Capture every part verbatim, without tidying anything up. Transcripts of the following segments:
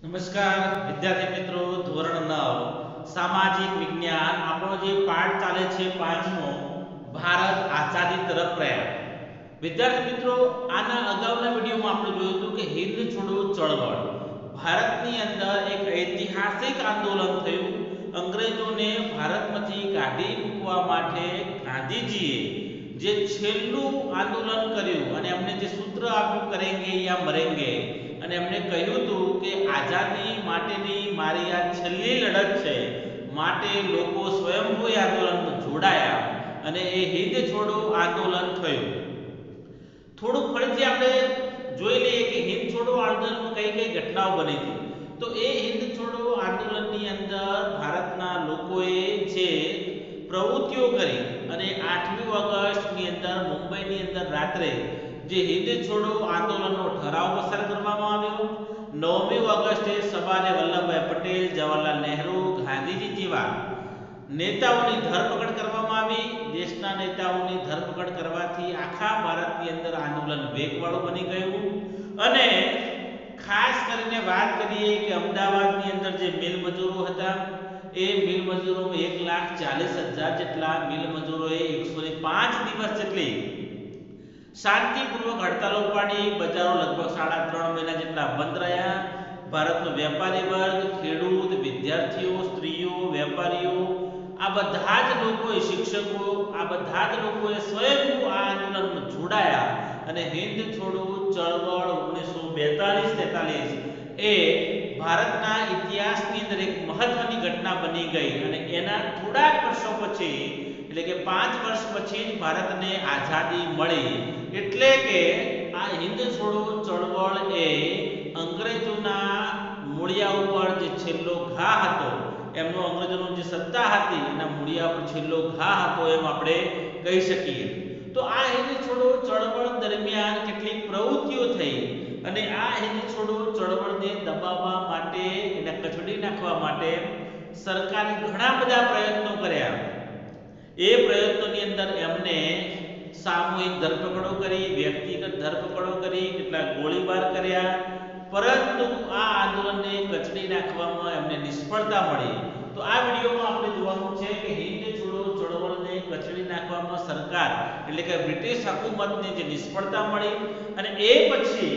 નમસ્કાર વિદ્યાર્થી મિત્રો, ધોરણ નવ સામાજિક વિજ્ઞાન આપણો જે પાઠ ચાલે છે પાંચમો, ભારત આઝાદી તરફ પ્રયાણ. વિદ્યાર્થી મિત્રો, આના અગાઉના વિડીયોમાં આપણે જોયું હતું કે હિંદ છોડો ચળવળ ભારતની અંદર એક ઐતિહાસિક આંદોલન થયું. અંગ્રેજોને ભારતમાંથી કાઢી મૂકવા માટે ગાંધીજીએ જે છેલ્લું આંદોલન કર્યું અને એમને જે સૂત્ર આપ્યું, કરેંગે યા મરેંગે, અને એમણે કહ્યું હતું કે આઝાદી માટેની મારી આ છેલ્લી લડત છે, માટે લોકો સ્વયંભૂ આંદોલનમાં જોડાયા અને એ હિંદ છોડો આંદોલન થયું. થોડુંક ફરીથી આપણે જોઈ લઈએ કે હિંદ છોડો આંદોલનમાં કઈ કઈ ઘટનાઓ બની હતી. તો એ હિંદ છોડો આંદોલનની અંદર ભારતના લોકોએ જે પ્રવૃત્તિઓ કરી અને આઠમી ઓગસ્ટની અંદર મુંબઈની અંદર રાત્રે જે હિંદ છોડો આંદોલનનો ઠરાવ પસાર કરવામાં આવ્યો. નવમી ઓગસ્ટે સવારે વલ્લભભાઈ પટેલ, જવાહરલાલ નહેરુ, ગાંધીજી જેવા નેતાઓની ધરપકડ કરવામાં આવી. દેશના નેતાઓની ધરપકડ કરવાથી આખા ભારતની અંદર આંદોલન વેગવાળું બની ગયું. અને ખાસ કરીને વાત કરીએ કે અમદાવાદની અંદર જે મિલ મજૂરો હતા, એ મિલ મજૂરો એક લાખ ચાલીસ હજાર જેટલા મિલ મજૂરોએ એકસો ને પાંચ દિવસ જેટલી શાંતિપૂર્વક હડતાલો પાડી. બજારો લગભગ સાડા ત્રણ મહિના જેટલા બંધ રહ્યા. ભારતનો વેપારી વર્ગ, ખેડૂત, વિદ્યાર્થીઓ, સ્ત્રીઓ, વેપારીઓ, આ બધા જ લોકોએ, શિક્ષકો, આ બધા જ લોકોએ સ્વયં આ આંદોલનમાં જોડાયા અને હિંદ છોડો ચળવળ ઓગણીસો બેતાલીસ તેતાલીસ એ ભારતના ઇતિહાસની અંદર એક મહત્વની ઘટના બની ગઈ. અને એના થોડાક વર્ષો પછી, એટલે કે પાંચ વર્ષ પછી જ ભારતને આઝાદી મળી. એટલે કે આ હિંદ છોડો ચળવળ એ અંગ્રેજોના મૂળિયા ઉપર જે છેલ્લો ઘા હતો, એમનો અંગ્રેજોનો જે સત્તા હતી એના મૂળિયા પર છેલ્લો ઘા હતો એમ આપણે કહી શકીએ. તો આ હિંદ છોડો ચળવળ દરમિયાન કેટલીક પ્રવૃત્તિઓ થઈ અને આ હિંદ છોડો ચળવળને દબાવવા માટે, એને કચડી નાખવા માટે સરકારે ઘણા બધા પ્રયત્નો કર્યા. એ પ્રયત્નોની અંદર એમને સામૂહિક ધરપકડો કરી, વ્યક્તિગત ધરપકડો કરી, કેટલાક ગોળીબાર કર્યા, પરંતુ આ આંદોલનને કચડી નાખવામાં એમને નિષ્ફળતા મળી. તો આ વિડીયોમાં આપણે જોવાનું છે કે હિંદ છોડો ચળવળને કચડી નાખવામાં સરકાર, એટલે કે બ્રિટિશ હુકુમતને જે નિષ્ફળતા મળી અને એ પછી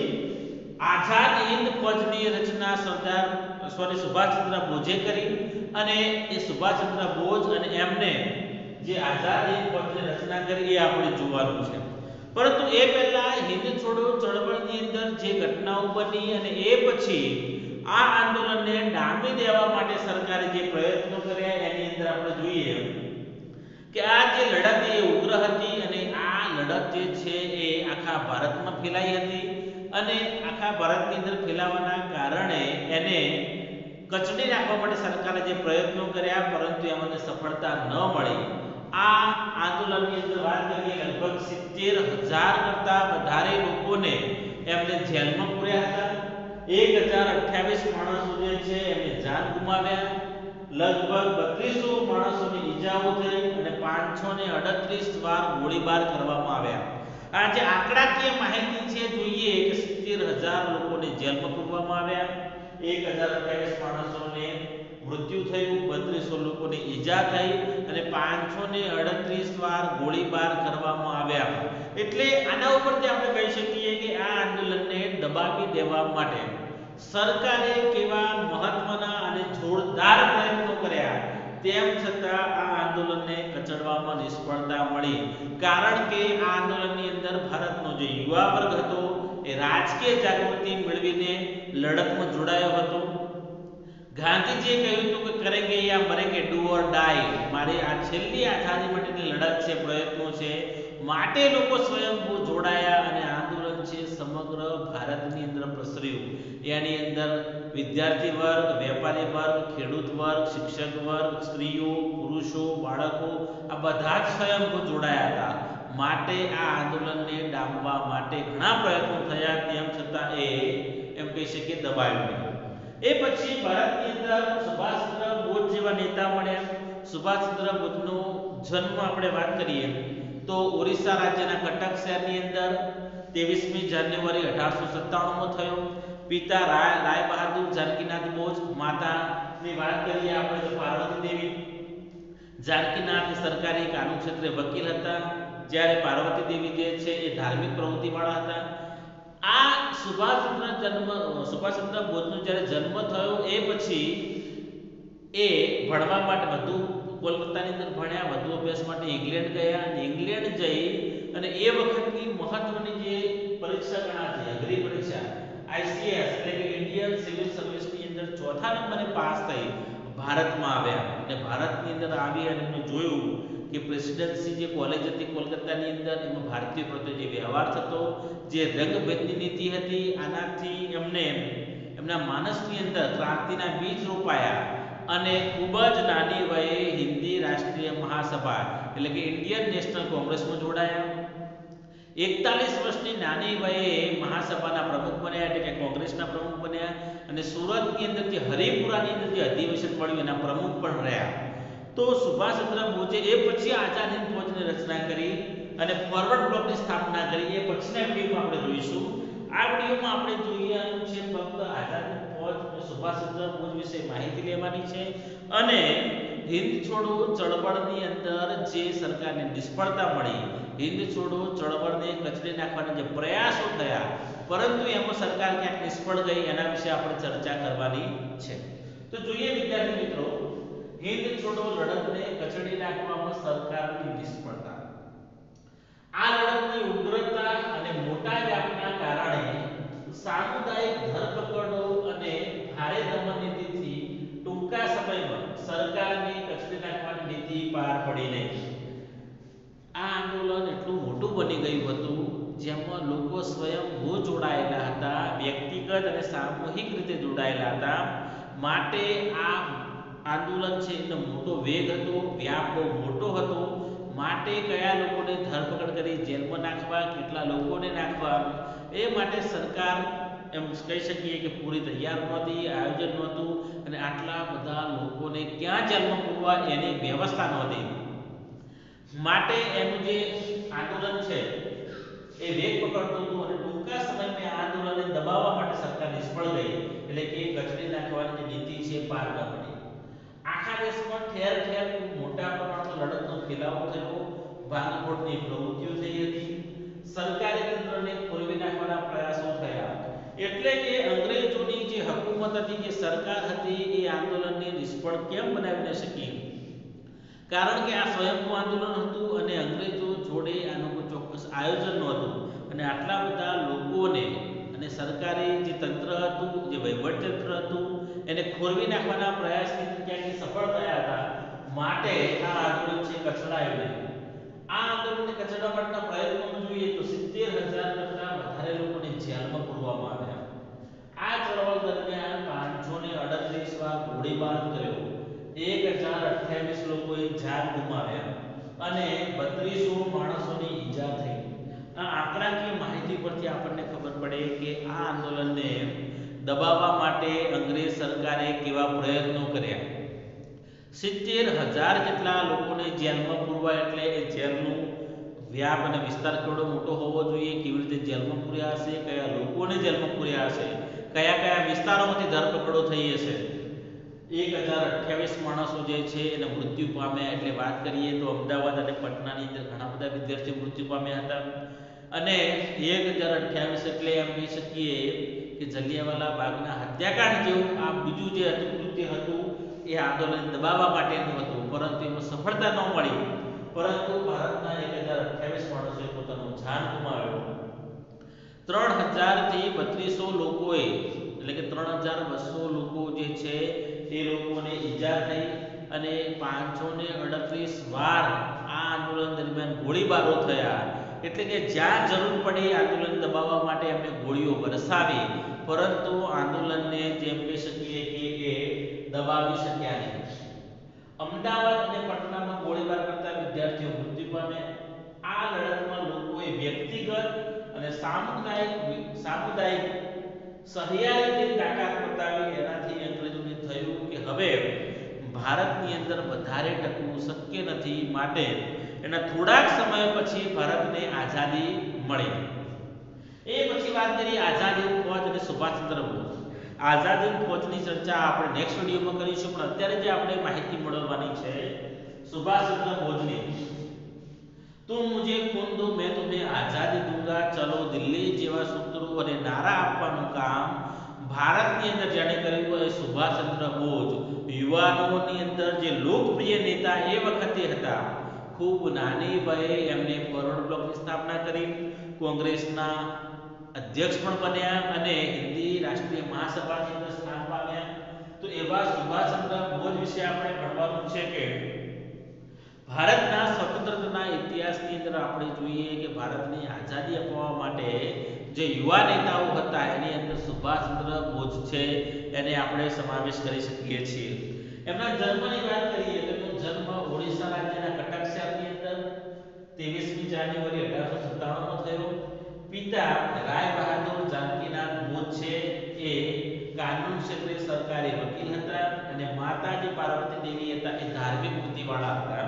આઝાદ હિંદ ફૌજની રચના સરદાર સોરી સુભાષચંદ્ર બોઝે કરી. અને એ સુભાષચંદ્ર બોઝ અને એમને જે આઝાદ હિંદ ફૌજની રચના કરી એ આપણે જોવાનું છે. પરંતુ એ પહેલા હિંદ છોડો ચળવળની અંદર જે ઘટનાઓ બની અને એ પછી આ આંદોલનને ડામી દેવા માટે સરકારે જે પ્રયત્નો કર્યા એની અંદર આપણે જોઈએ કે આ જે લડત એ ઉગ્ર હતી અને આ લડત જે છે એ આખા ભારતમાં ફેલાઈ હતી. અને આખા ભારતની અંદર ફેલાવાના કારણે એને કચડી નાખવા માટે સરકારે જે પ્રયત્નો કર્યા, પરંતુ એમને સફળતા ન મળી. આ આંદોલનની અંદર વાત કરીએ લગભગ સિત્તેર હજાર કરતા વધારે લોકોને એમને જેલમાં પૂર્યા હતા. એક હજાર અઠ્યાવીસ માણસો જે છે એમને જાન ગુમાવ્યા. લગભગ બત્રીસો માણસોની ઈજાઓ થઈ અને પાંચસો ને અડત્રીસ વાર ગોળીબાર કરવામાં આવ્યા. આ જે આંકડાકીય માહિતી છે જોઈએ કે સિત્તેર હજાર લોકોને જેલમાં પૂરવામાં આવ્યા, એક હજાર અઠ્યાવીસ માણસોને મૃત્યુ થયું, બત્રીસો લોકોની ઈજા થઈ અને પાંચસો ને અડત્રીસ વાર ગોળીબાર કરવામાં આવ્યા. એટલે આના ઉપરથી આપણે કહી શકીએ કે આ આંદોલનને દબાવી દેવા માટે સરકારે કેવા મહત્વના અને જોરદાર પ્રયત્નો કર્યા, તેમ છતાં આ આંદોલનને કચડવામાં નિષ્ફળતા મળી. કારણ કે આ આંદોલનની અંદર ભારતનો જે યુવા વર્ગ હતો એ રાજકીય જાગૃતિ મેળવીને લડતમાં જોડાયો હતો. ગાંધીજીએ કહ્યું હતું કે કરેંગે યા મરેંગે, ડુ ઓર ડાય, મારી આ છેલ્લી આઝાદી માટેની લડત છે, પ્રયત્નો છે, માટે લોકો સ્વયંભૂ જોડાયા અને આંદોલન છે સમગ્ર ભારતની અંદર પ્રસર્યું. એની અંદર વિદ્યાર્થી વર્ગ, વેપારી વર્ગ, ખેડૂત વર્ગ, શિક્ષક વર્ગ, સ્ત્રીઓ, પુરુષો, બાળકો, આ બધા જ સ્વયંભૂ જોડાયા હતા. માટે આ આંદોલનને ડામવા માટે ઘણા પ્રયત્નો થયા, તેમ છતાં એ એમ કહી શકીએ દબાયું નહીં. એ પછી ભારતની અંદર સુભાષચંદ્ર બોઝ જેવા નેતા મળ્યા. સુભાષચંદ્ર બોઝનો જન્મ આપણે વાત કરીએ તો ઓરિસ્સા રાજ્યના કટક શહેરની અંદર ત્રેવીસમી જાન્યુઆરી અઢારસો સત્તાણું માં થયો. પિતા રાય રાય બહાદુર જાનકીનાથ બોઝ, માતાની વાત કરીએ આપણે તો પાર્વતી દેવી. જાનકીનાથ સરકારી કાનૂન ક્ષેત્રે વકીલ હતા, જ્યારે પાર્વતી દેવી જે છે એ ધાર્મિક પ્રવૃત્તિવાળા હતા. આ સુભાષચંદ્ર જન્મ સુભાષચંદ્ર બોઝનો જ્યારે જન્મ થયો એ પછી એ ભણવા માટે વધુ કોલકાતાની અંદર ભણ્યા, વધુ અભ્યાસ માટે ઇંગ્લેન્ડ ગયા. અને ઇંગ્લેન્ડ જઈ અને એ વખતની મહત્વની જે પરીક્ષા ગણાતી અઘરી પરીક્ષા આઈસીએસ એટલે કે ઇન્ડિયન સિવિલ સર્વિસની અંદર ચોથા નંબરે પાસ થઈ ભારતમાં આવ્યા. અને ભારતની અંદર આવી અને એમને જોયું કે પ્રેસિડેન્સી જે કોલેજ હતી કોલકાતાની અંદર એમાં ભારતીય પ્રત્યે જે વ્યવહાર થતો, જે રંગભેદની નીતિ હતી, આનાથી એમને એમના માનસની અંદર ક્રાંતિના બીજ રોપાયા અને ખૂબ જ નાની વયે હિન્દી રાષ્ટ્રીય મહાસભા એટલે કે ઇન્ડિયન નેશનલ કોંગ્રેસમાં જોડાયા. એકતાલીસ વર્ષની નાની વયે મહાસભાના પ્રમુખ બન્યા એટલે કે કોંગ્રેસના પ્રમુખ બન્યા. અને સુરતની અંદર જે હરિપુરાની અંદર જે અધિવેશન મળ્યું એના પ્રમુખ પણ રહ્યા. તો સુભાષચંદ્ર બોઝે એ પછી આઝાદ હિંદ ફૌજની રચના કરી અને ફોરવર્ડ બ્લોકની સ્થાપના કરી. એ પછીના વિડીયોમાં આપણે જોઈશું. આ વિડીયોમાં આપણે જોઈવાનું છે ફક્ત આઝાદ હિંદ ફૌજ સુભાષચંદ્ર બોઝ વિશે માહિતી લેવાની છે અને હિંદ છોડો ચળવળની અંદર જે સરકારને નિષ્ફળતા મળી, હિંદ છોડો ચળવળને કચડી નાખવાના જે પ્રયાસો થયા પરંતુ એમાં સરકાર ક્યાંક નિષ્ફળ ગઈ એના વિશે આપણે ચર્ચા કરવાની છે. તો જોઈએ વિદ્યાર્થી મિત્રો, હિંદ છોડો લડતને કચડી નાખવામાં સરકારની નિષ્ફળતા. આ લડતની ઉગ્રતા અને મોટા વ્યાપના કારણે સામુદાયિક ધરપકડો અને ભારે દમન નીતિથી ટૂંકા સમયમાં સરકારની કચડી નાખવાની નીતિ પાર પડી નહીં. આ આંદોલન એટલું મોટું બની ગયું હતું જેમાં લોકો સ્વયંભૂ જોડાયેલા હતા, વ્યક્તિગત અને સામૂહિક રીતે જોડાયેલા હતા. માટે આ આંદોલન છે એનો મોટો વેગ હતો, વ્યાપ બહુ મોટો હતો. માટે કયા લોકોને ધરપકડ કરી જેલમાં નાખવા, કેટલા લોકોને નાખવા, એ માટે સરકાર એમ કહી શકીએ કે પૂરી તૈયાર નહોતી, આયોજન નહોતું અને આટલા બધા લોકોને ક્યાં જેલમાં પૂરવા એની વ્યવસ્થા નહોતી. માટે એનું જે આંદોલન છે એ વેગ પકડતું હતું અને ટૂંકા સમયમાં આ આંદોલનને દબાવવા માટે સરકાર નિષ્ફળ ગઈ એટલે કે કચડી નાખવાની જે નીતિ છે પાર ન પડી. આખા દેશમાં ઠેર ઠેર ખૂબ મોટા પ્રમાણમાં લડતનો ફેલાવો થયો, ભાંગફોડની પ્રવૃત્તિઓ થઈ હતી, સરકારી તંત્રને ખોરવી નાખવાના પ્રયાસો થયા. એટલે કે અંગ્રેજોની જે હકુમત હતી, જે સરકાર હતી, એ આંદોલનને નિષ્ફળ કેમ બનાવી ન શકી? કારણ કે આ સ્વયંભૂ આંદોલન હતું અને અંગ્રેજો જોડે આનું કોઈ ચોક્કસ આયોજન નહોતું. અને આટલા બધા લોકોને અને સરકારી જે તંત્ર હતું, જે વહીવટ તંત્ર હતું, એને ખોરવી નાખવાના પ્રયાસથી ક્યાંક સફળ થયા હતા. માટે આ આંદોલન છે કચડાયું નહીં. આ આંદોલનને કચડવા માટેના પ્રયત્નોમાં જોઈએ તો સિત્તેર હજાર કરતા વધારે લોકોને જેલમાં પૂરવામાં આવ્યા. આ ચળવળ દરમિયાન પાંચસો ને અડત્રીસ વાર ગોળીબાર કર્યો, એક હજાર અઠ્યાવીસ લોકોએ જાન ગુમાવ્યા અને બત્રીસો માણસોની ઈજા થઈ. આ આંકડાકીય માહિતી પરથી આપણને ખબર પડે કે આ આંદોલનને દબાવવા માટે અંગ્રેજ સરકારે કેવા પ્રયત્નો કર્યા. સિત્તેર હજાર જેટલા લોકોને જેલમાં પૂરવા એટલે એ જેલનું વ્યાપ અને વિસ્તાર કેવડો મોટો હોવો જોઈએ, કેવી રીતે જેલમાં પૂર્યા હશે, કયા લોકોને જેલમાં પૂર્યા હશે, કયા કયા વિસ્તારોમાંથી ધરપકડો થઈ હશે. એક હજાર અઠ્યાવીસ માણસો જે છે એને મૃત્યુ પામ્યા. એટલે વાત કરીએ તો અમદાવાદ અને પટનાની અંદર ઘણા બધા વિદ્યાર્થીઓ મૃત્યુ પામ્યા હતા. અને એક હજાર અઠ્યાવીસ એટલે એમ કહી શકીએ કે જલિયાવાલા બાગના હત્યાકાંડ જેવું આ બીજું જે હતું કૃત્ય હતું એ આંદોલન દબાવવા માટેનું હતું, પરંતુ એમાં સફળતા ન મળી. પરંતુ ભારતના એક હજાર અઠ્યાવીસ માણસોએ પોતાનો જાન ગુમાવ્યો. ત્રણ હજાર થી બત્રીસો લોકોએ એટલે કે ત્રણ હજાર બસો લોકો જે છે એ લોકોને ઈજા થઈ અને પાંચસો ને અડત્રીસ વાર આ આંદોલન દરમિયાન ગોળીબારો થયા. એટલે કે જ્યાં જરૂર પડી આંદોલન દબાવવા માટે એમને ગોળીઓ વરસાવી, પરંતુ આંદોલનને જેમ કહી શકીએ કે એ દબાવી શક્યા નહીં. અમદાવાદ અને પટનામાં ગોળીબાર કરતા વિદ્યાર્થીઓ મૃત્યુ પામ્યા. આ લડતમાં લોકોએ વ્યક્તિગત અને સામુદાયિક સામુદાયિક સહિયારીની તાકાત બતાવી. એનાથી અંગ્રેજોને થયું કે હવે ભારતની અંદર વધારે ટકવું શક્ય નથી. માટે એના થોડાક સમય પછી ભારતને આઝાદી મળી. વાત કરીએ આઝાદ હિંદ ફૌજ અને સુભાષચંદ્ર બોઝ. આઝાદ હિંદ ફૌજની ચર્ચા આપણે નેક્સ્ટ વિડીયોમાં કરીશું, પણ અત્યારે જે આપણે માહિતી મેળવવાની છે સુભાષચંદ્ર બોઝની. તું મુझे खून दो मैं तुम्हें आजादी दूंगा, चलो दिल्ली જેવા સૂત્રો અને નારા આપવાનું કામ ભારતની અંદર જેણે કર્યું હોય સુભાષચંદ્ર બોઝ. યુવાનોની અંદર જે લોકપ્રિય નેતા એ વખતે હતા. ખૂબ નાની વયે એમને ફોરવર્ડ બ્લોકની સ્થાપના કરી, કોંગ્રેસના અધ્યક્ષ પણ બન્યા અને હિન્દી રાષ્ટ્રીય મહાસભાની અંદર સ્થાન પામ્યા. તો એવા સુભાષચંદ્ર બોઝ વિશે આપણે ભણવાનું છે કે ભારતના સ્વતંત્રતાના ઇતિહાસની અંદર આપણે જોઈએ કે ભારતની આઝાદી અપાવવા માટે જે યુવા નેતાઓ હતા એની અંદર સુભાષચંદ્ર બોઝ છે એને આપણે સમાવેશ કરી શકીએ છીએ. એમના જન્મની વાત કરીએ તો એમનો જન્મ ઓડિશા રાજ્યના કટક શહેરની અંદર ત્રેવીસમી જાન્યુઆરી અઢારસો સત્તાણું માં થયો. પિતા રાય બહાદુર જાનકીનાથ બોઝ છે એ કાનૂન ક્ષેત્રે સરકારી વકીલ હતા અને માતાજી પાર્વતી દેવી હતા એ ધાર્મિક વૃત્તિવાળા હતા.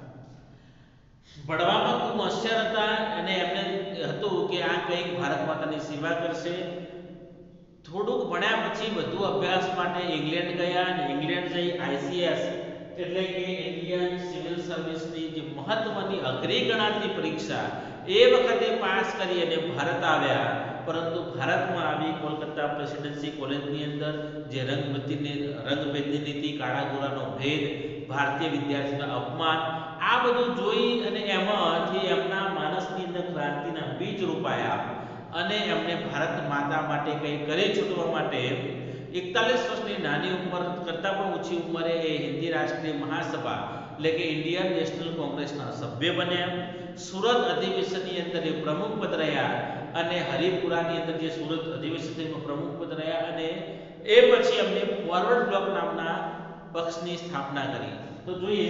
ભણવામાં ખૂબ હોશિયાર હતા અને એમને હતું કે આ કંઈક ભારત માતાની સેવા કરશે. થોડુંક ભણ્યા પછી વધુ અભ્યાસ માટે ઇંગ્લેન્ડ ગયા અને ઇંગ્લેન્ડ જઈ આઈસીએસ એટલે કે ઇન્ડિયન સિવિલ સર્વિસની જે મહત્વની અઘરી ગણાતી પરીક્ષા એ વખતે પાસ કરી અને ભારત આવ્યા. પરંતુ ભારતમાં આવી કોલકાતા પ્રેસિડેન્સી કોલેજની અંદર જે રંગભેદની રંગભેદની નીતિ, કાળા ગોરાનો ભેદ, ભારતીય વિદ્યાર્થીના અપમાન આ બધું જોઈ અને એમાંથી એમના માનસની અંદર ક્રાંતિના બીજ રોપાયા અને એમને ભારત માતા માટે કંઈ કરી છૂટવા માટે એકતાલીસ વર્ષની નાની ઉંમર કરતાં પણ ઓછી ઉંમરે એ હિન્દી રાષ્ટ્રીય મહાસભા એટલે કે ઇન્ડિયન નેશનલ કોંગ્રેસના સભ્ય બન્યા. સુરત અધિવેશનની અંદર એ પ્રમુખ પદ રહ્યા અને હરિપુરાની અંદર જે સુરત અધિવેશનમાં પ્રમુખ પદ રહ્યા અને એ પછી એમને ફોરવર્ડ બ્લોક નામના પક્ષની સ્થાપના કરી. તો જોઈએ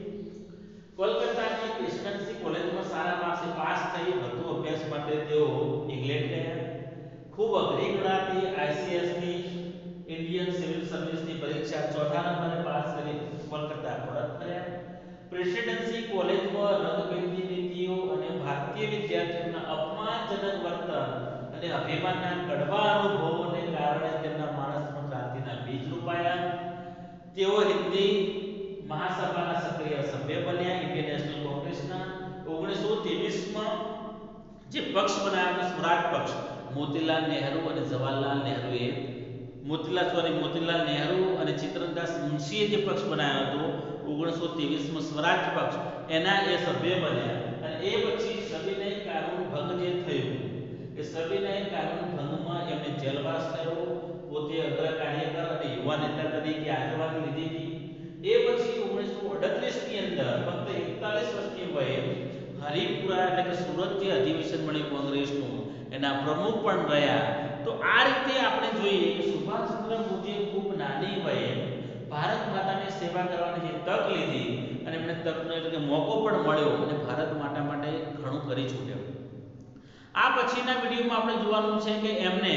કોલકાતાની પ્રેસિડેન્સી કોલેજમાં સારા માર્ક્સે પાસ થઈ વધુ અભ્યાસ માટે તેઓ ઇંગ્લેન્ડ ગયા. ખૂબ અઘરી ગણાતી આઈસીએસની ઇન્ડિયન સિવિલ સર્વિસની પરીક્ષા ચોથા નંબરે પાસ કરી કોલકાતા પરત ફર્યા. પ્રેસિડેન્સી કોલેજમાં રંગભેદની નીતિઓ અને ભારતીય વિદ્યાર્થીઓના અપમાનજનક વર્તન અને અભિમાનના કડવા અનુભવોને કારણે તેમના માનસમાં ક્રાંતિના બીજ રોપાયા. તેઓ હિન્દી મહાસભાના સક્રિય સભ્ય બન્યા ઇન્ડિયન નેશનલ કોંગ્રેસના. ઓગણીસો ત્રેવીસ માં જે પક્ષ બનાવ્યો સ્વરાજ પક્ષ મોતીલાલ નહેરુ અને જવાહરલાલ નહેરુએ મોતીલાલ સોરી મોતીલાલ નહેરુ અને ચિત્રનદાસ મુનશીએ જે પક્ષ બનાવ્યો હતો ઓગણીસો ત્રેવીસ માં સ્વરાજ પક્ષ એના એ સભ્ય બન્યા. અને એ પછી સવિનય કાનૂન ભંગ જે થયું એ સવિનય કાનૂન ભંગમાં એમને જેલવાસ થયો. પોતે અગ્ર કાર્યકર અને યુવા નેતા તરીકે આગેવાની લીધી હતી. એ પછી ઓગણીસો અડત્રીસ ની અંદર ફક્ત એકતાલીસ વર્ષની વયે હરિપુરા એટલે કે સુરત જે અધિવેશન મળ્યું કોંગ્રેસનું એના પ્રમુખ પણ રહ્યા. તો આ રીતે આપણે જોઈએ કે સુભાષચંદ્ર બોઝે ખૂબ નાની વયે ભારત માતાની સેવા કરવાની જે તક લીધી અને એમને તકનો એટલે કે મોકો પણ મળ્યો અને ભારત માતા માટે ઘણું કરી છૂટ્યો. આ પછીના વિડીયોમાં આપણે જોવાનું છે કે એમને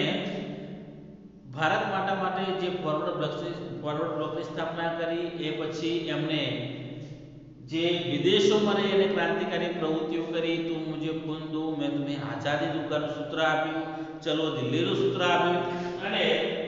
ભારત માતા માટે જે ફોરવર્ડ બ્લોકની ફોરવર્ડ બ્લોકની સ્થાપના કરી. એ પછી એમને જે વિદેશોમાં રહી અને ક્રાંતિકારી પ્રવૃત્તિઓ કરી. તું મુझे खून दो मैं तुम्हें आजादी दूंगा સૂત્ર આપ્યું, ચલો દિલ્હીનું સૂત્ર આપ્યું અને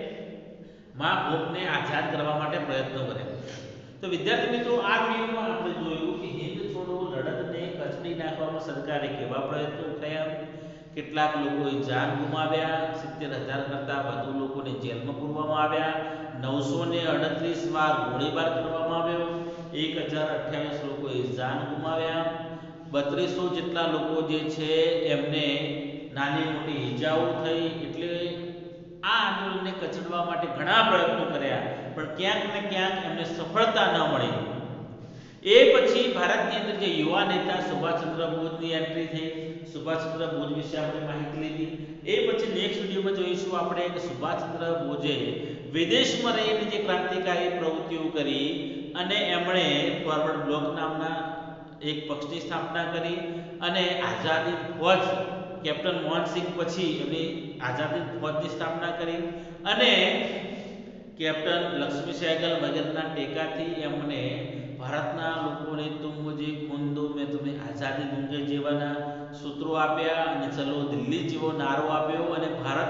મા ભૂપને આઝાદ કરવા માટે પ્રયત્નો કર્યા. તો વિદ્યાર્થી મિત્રો આ વિડીયોમાં આપણે જોયું કે હિન્દ છોડો લડતને કચડી નાખવામાં સરકારે કેવા પ્રયત્નો કર્યા. કેટલાક લોકોએ જાન ગુમાવ્યા, સિત્તેર હજાર કરતાં વધુ લોકોને જેલમાં પૂરવામાં આવ્યા, નવસો ને અડત્રીસ વાર ગોળીબાર કરવામાં આવ્યો, એક હજાર અઠ્યાવીસ લોકોએ જાન ગુમાવ્યા, બત્રીસો જેટલા લોકો જે છે એમને નાની મોટી ઈજાઓ થઈ. એટલે આ આંદોલનને કચડવા માટે ઘણા પ્રયત્નો કર્યા પણ ક્યાંક ને ક્યાંક એમને સફળતા ન મળી. એ પછી ભારતની અંદર જે યુવા નેતા સુભાષચંદ્ર બોઝની એન્ટ્રી થઈ. સુભાષચંદ્ર બોઝ વિશે આપણે માહિતી લીધી. એ પછી નેક્સ્ટ વિડીયોમાં જોઈશું આપણે કે સુભાષચંદ્ર બોઝે વિદેશમાં રહીને જે ક્રાંતિકારી પ્રવૃત્તિઓ કરી અને એમણે ફોરવર્ડ બ્લોક નામના એક પક્ષની સ્થાપના કરી અને આઝાદી ફૌજ કેપ્ટન મોહનસિંહ પછી એમની આઝાદી ફૌજની સ્થાપના કરી અને કેપ્ટન લક્ષ્મી સહેગલ વગેરેના ટેકાથી એમને ભારતના લોકોને તુમ મુझे खून दो मैं तुम्हें आजादी दूंगा જેવાના સૂત્રો આપ્યા અને ચલો દિલ્હી જેવો નારો આપ્યો અને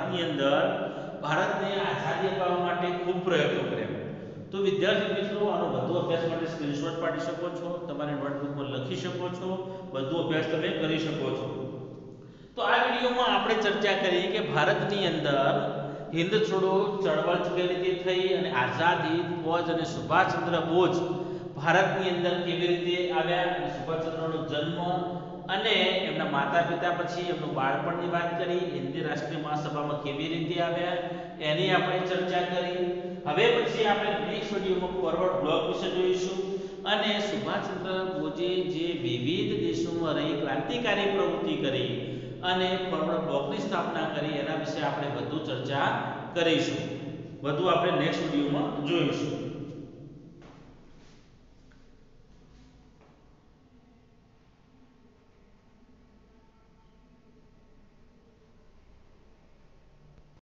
ભારતની અંદર ભારતને આઝાદી અપાવવા માટે ખૂબ પ્રયત્નો કર્યા. તો વિદ્યાર્થી મિત્રો, આનો વધુ અભ્યાસ માટે સ્ક્રીનશોટ પાડી શકો છો, તમારી નોટબુકમાં લખી શકો છો, વધુ અભ્યાસ તમે કરી શકો છો. તો આ વિડીયોમાં આપણે ચર્ચા કરી કે ભારતની અંદર હિન્દ છોડો ચળવળ કેવી રીતે થઈ અને આઝાદ હિન્દ ફૌજ અને સુભાષચંદ્ર બોઝ ભારતની અંદર કેવી રીતે આવ્યા અને સુભાષચંદ્રનો જન્મ અને એમના માતા પિતા પછી એમનું બાળપણની વાત કરી, હિન્દી રાષ્ટ્રીય મહાસભામાં કેવી રીતે આવ્યા એની આપણે ચર્ચા કરી. હવે પછી આપણે નેક્સ્ટ વિડીયોમાં ફોરવર્ડ બ્લોક વિશે જોઈશું અને સુભાષચંદ્ર બોઝે જે વિવિધ દેશોમાં રહી ક્રાંતિકારી પ્રવૃત્તિ કરી અને ફોરવર્ડ બ્લોકની સ્થાપના કરી એના વિશે આપણે વધુ ચર્ચા કરીશું. વધુ આપણે નેક્સ્ટ વિડીયોમાં જોઈશું.